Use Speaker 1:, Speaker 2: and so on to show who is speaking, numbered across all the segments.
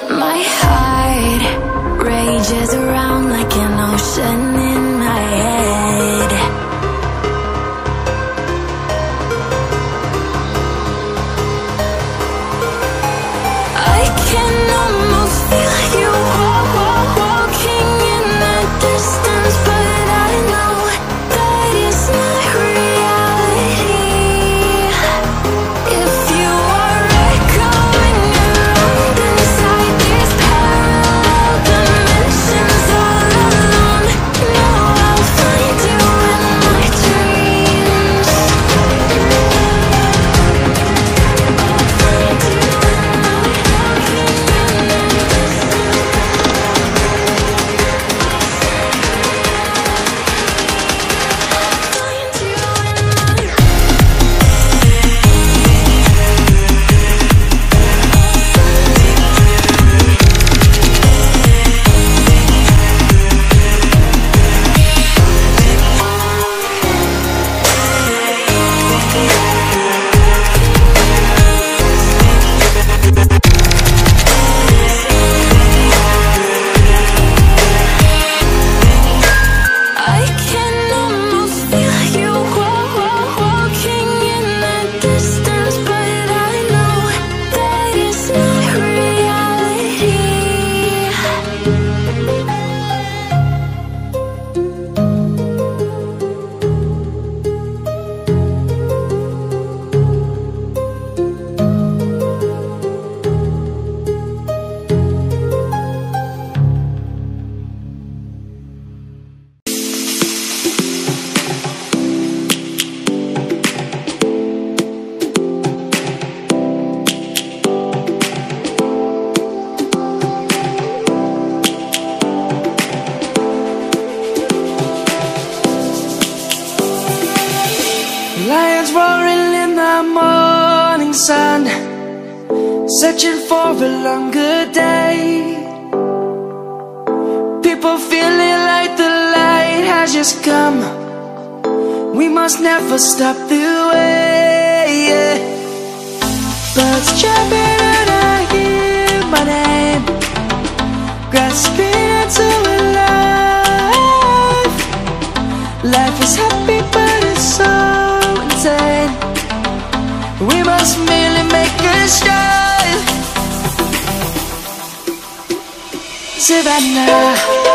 Speaker 1: My heart rages around like an ocean in my head. I can almost feel you walking in the distance, but I know that it's not reality. If you are echoing around inside these parallel dimensions all alone, know I'll find you in my dreams. I'll find you in my walking in the I can almost feel you walking in the distance, but I know that it's not reality.
Speaker 2: Lions roaring in the morning sun, searching for a longer day. People feeling like the light has just come. We must never stop the way. Birds chirping and I hear my name, grasping into a life. Life is happy but it's so insane. We must merely make a start. Savannah,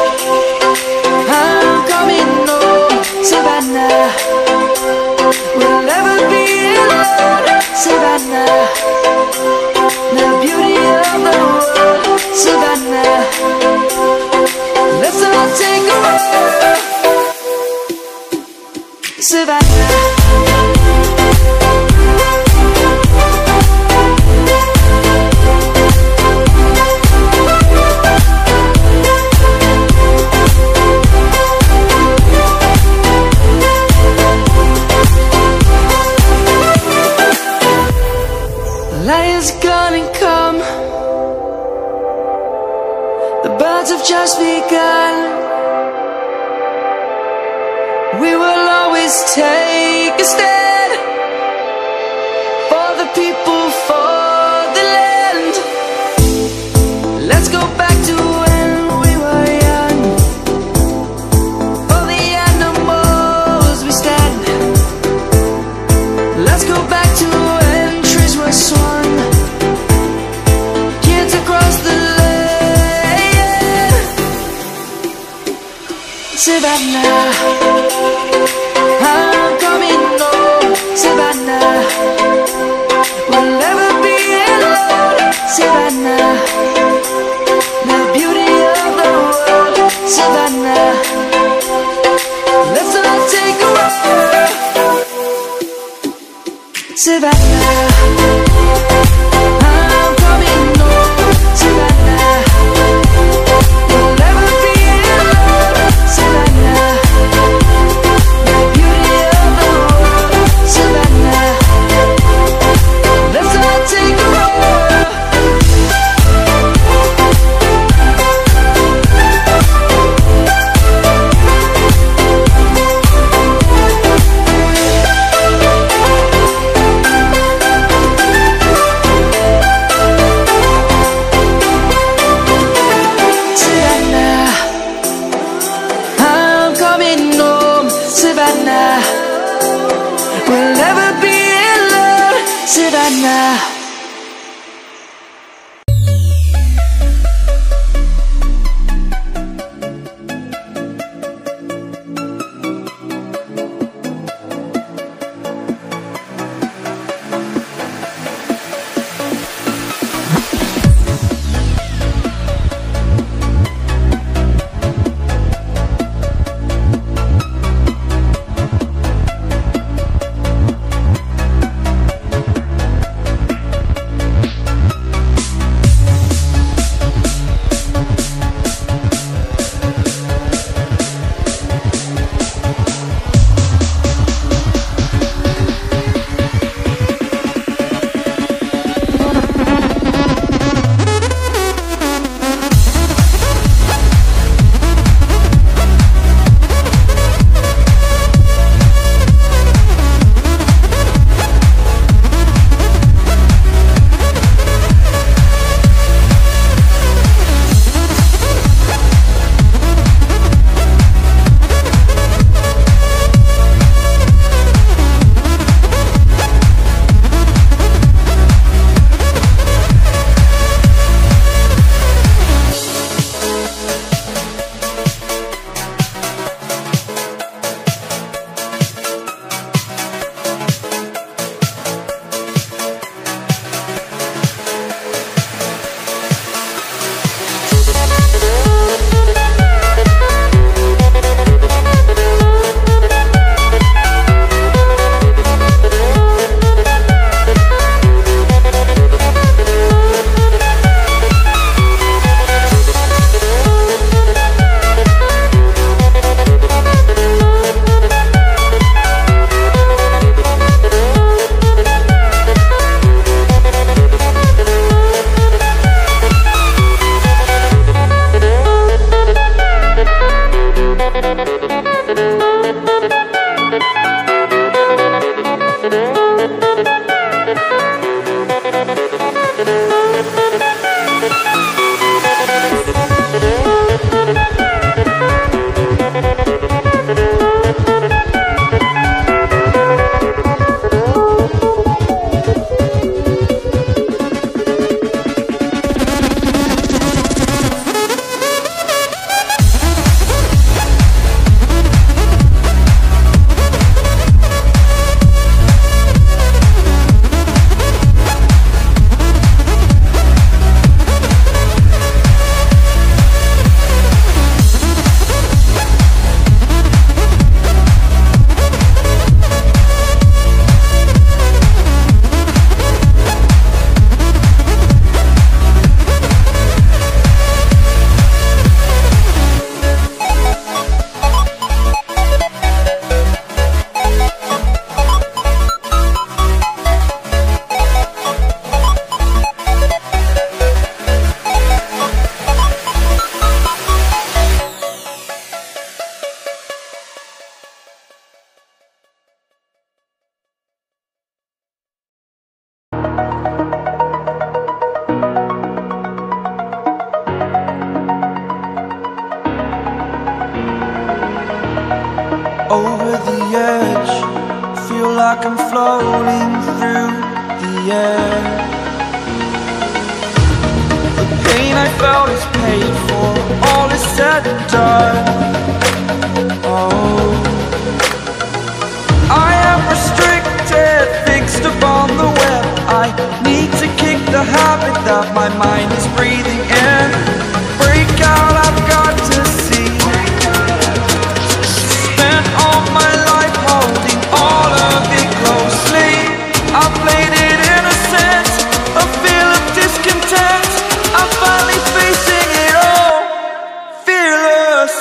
Speaker 2: I'm coming home. Savannah, we'll never be alone. Savannah, the beauty of the world. Savannah, let's all take a walk. Savannah. Lion's gonna come. The birds have just begun. We will always take a stand for the people, for the land. Let's go back to when we were young. For the animals we stand. Let's go back to when trees were swung, kids across the land. Savannah, I'm coming home. Savannah, we'll never be alone. Savannah, the beauty of the world. Savannah, let's all take a walk. Savannah, I'm coming home. Savannah, we'll never be alone. Savannah, the beauty of the world. Savannah, let's all take a walk. like I'm floating through the air. The pain I felt is paid for, all is said and done. Oh, I am restricted, fixed upon the web. I need to kick the habit that my mind is breathing in. Break out, I've got to see. Spent all my life holding all of it closely. I played it innocent, a feel of discontent. I'm finally facing it all, fearless.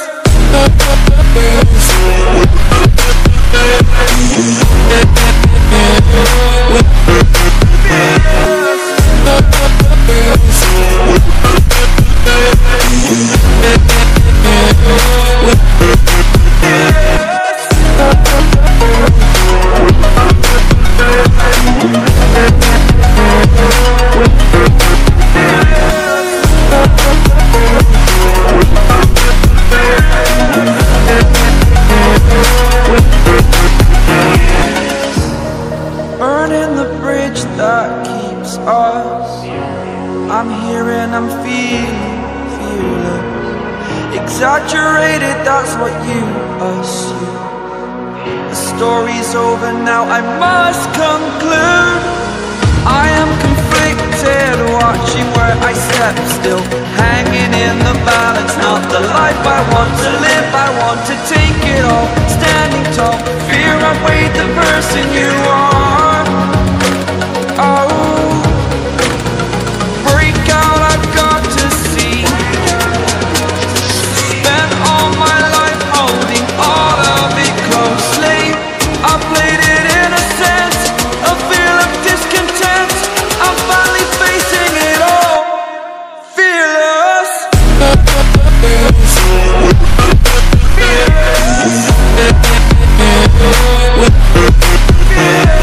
Speaker 2: Burning the bridge that keeps us. I'm here and I'm feeling fearless. Exaggerated, that's what you assume. The story's over now, I must conclude. I am conflicted, watching where I step still, hanging in the balance. Not the life I want to live, I want to take it all. Standing tall, fear outweighed the person you are. Oh, break out, I've got to see. Spent all my life holding all of it closely. I played it innocent, a feel of discontent. I'm finally facing it all, fearless. Fearless.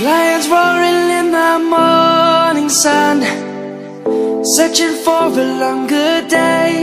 Speaker 2: Lions roaring in the morning sun, searching for a longer day.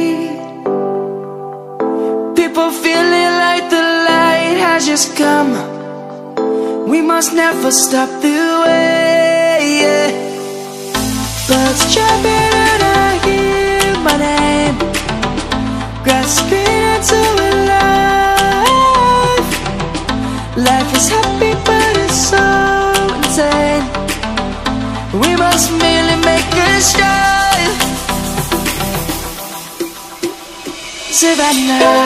Speaker 2: People feeling like the light has just come. We must never stop the way, yeah. Birds chirping and I hear my name, grasping into a life. Life is happy but it's so insane. We must merely make a start. Savannah,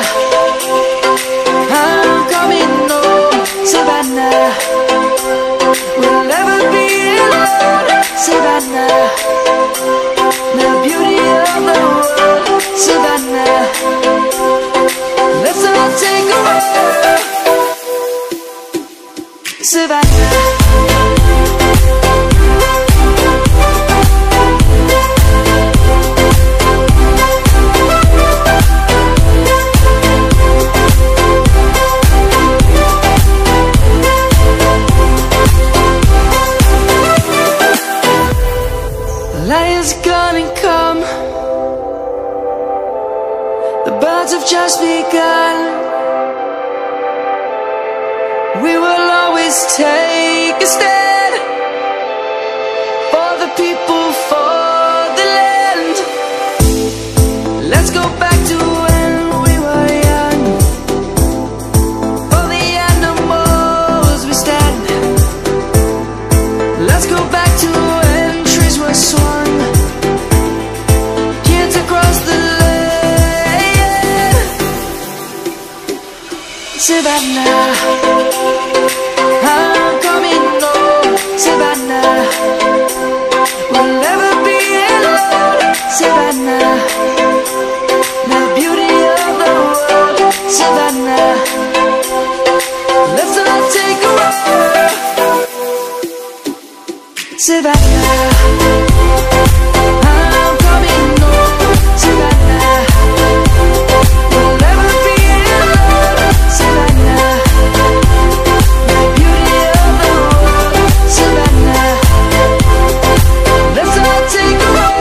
Speaker 2: I'm coming home. Savannah, we'll never be alone. Savannah, the beauty of the world. Savannah, let's all take a walk. Savannah, light is gonna come. The birds have just begun. We will always take a stand for the people, for the land. Let's go back to when we were young. For the animals we stand. Let's go back to when trees were swung, kids across the land. Savannah, I'm coming home. Savannah, we'll never be alone. Savannah, the beauty of the world. Savannah, let's all take a walk. Savannah, I'm coming home. Savannah, we'll never be alone. Savannah, the beauty of the world. Savannah, let's all take a walk.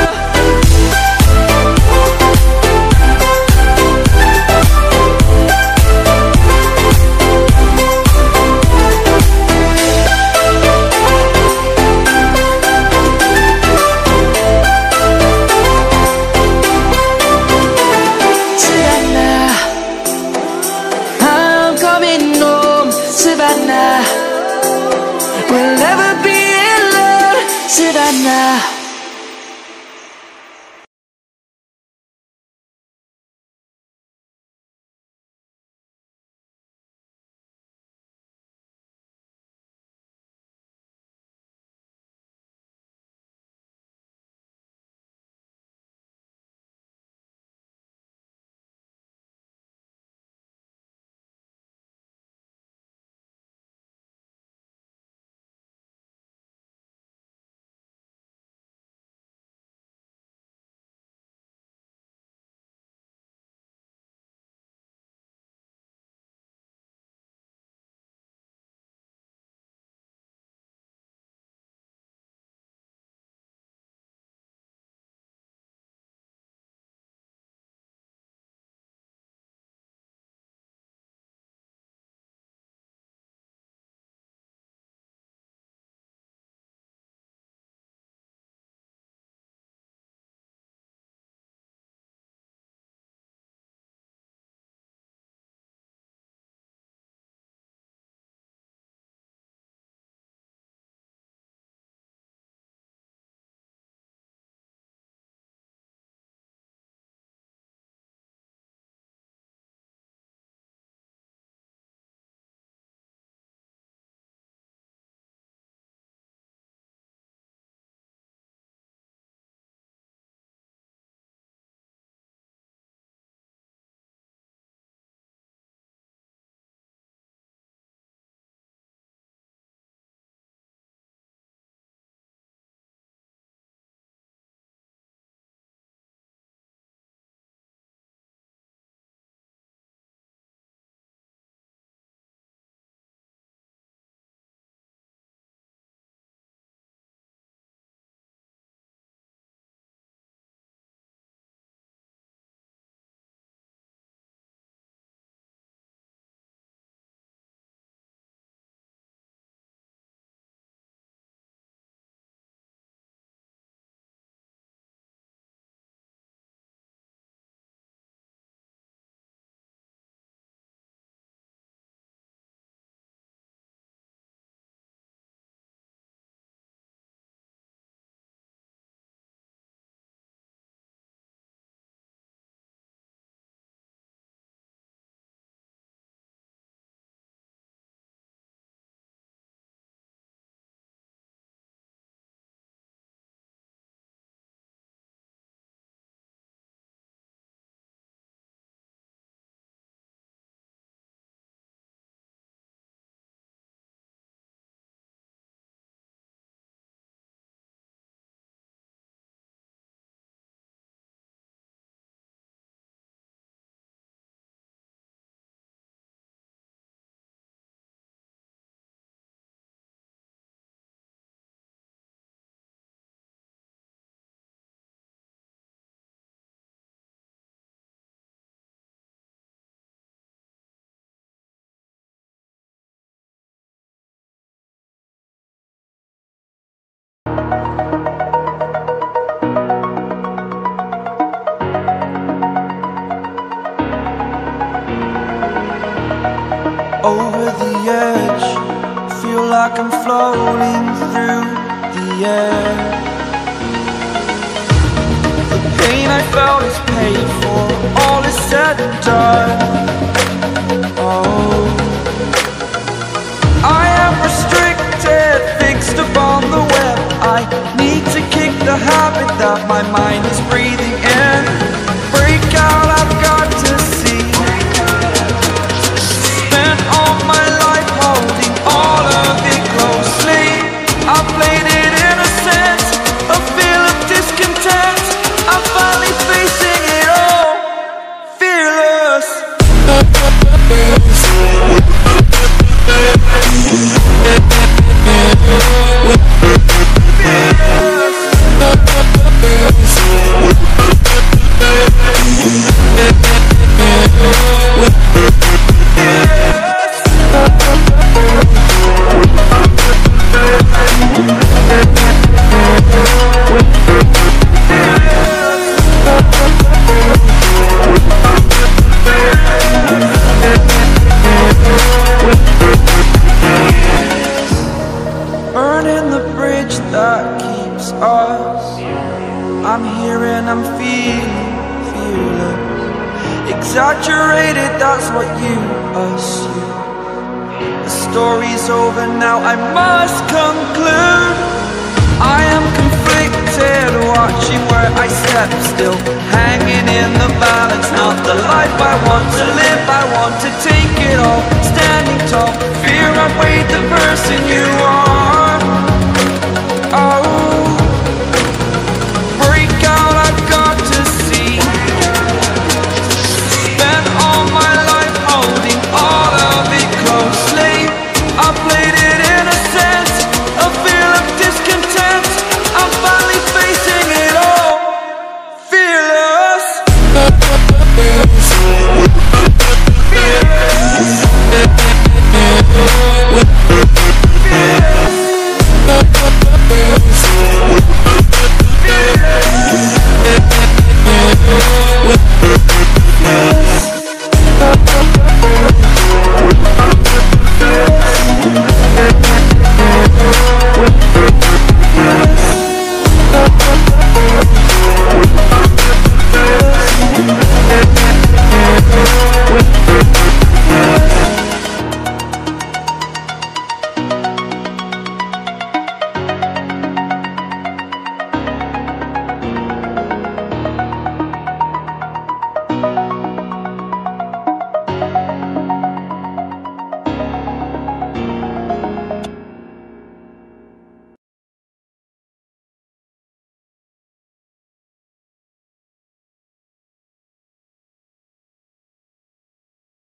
Speaker 2: Savannah, we'll never be alone. Savannah. feel like I'm floating through the air. The pain I felt is paid for, all is said and done. Oh, I am restricted, fixed upon the web. I need to kick the habit that my mind is breathing in. Break out, I've got to see. Spent all my life holding all of it closely. I played it innocent, a feel of discontent. I'm finally facing it all, fearless. Burning the bridge that keeps us. I'm here and I'm feeling fearless. Exaggerated, that's what you assume. The story's over now, I must conclude. I am conflicted, watching where I step still, hanging in the balance. Not the life I want to live, I want to take it all. Standing tall, fear I've weighed the person you are.